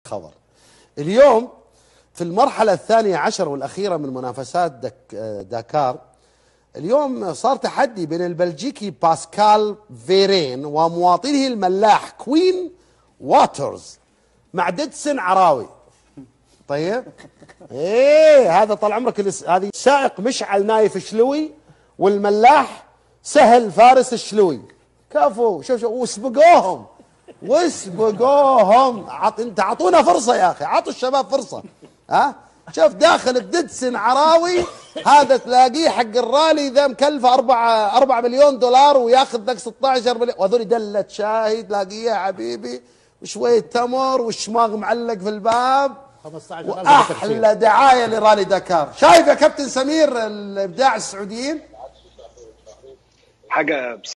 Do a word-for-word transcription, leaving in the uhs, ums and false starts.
خبر. اليوم في المرحلة الثانية عشر والأخيرة من منافسات دك داكار، اليوم صار تحدي بين البلجيكي باسكال فيرين ومواطنه الملاح كوين واترز مع ديدسن عراوي. طيب ايه هذا طال عمرك هذه سائق مشعل نايف شلوي والملاح سهل فارس الشلوي. كفو شوف شوف وسبقوهم وسبقوهم. عط انت اعطونا فرصه يا اخي، عطوا الشباب فرصه. ها شوف داخل الددسن عراوي هذا تلاقيه حق الرالي ذا مكلفه أربعة أربعة مليون دولار وياخذ ذاك ستة عشر مليون، وهذول دله شاهي تلاقيه يا حبيبي وشويه تمر والشماغ معلق في الباب. واحلى دعايه لرالي داكار. شايف يا كابتن سمير الابداع السعوديين؟ حاجه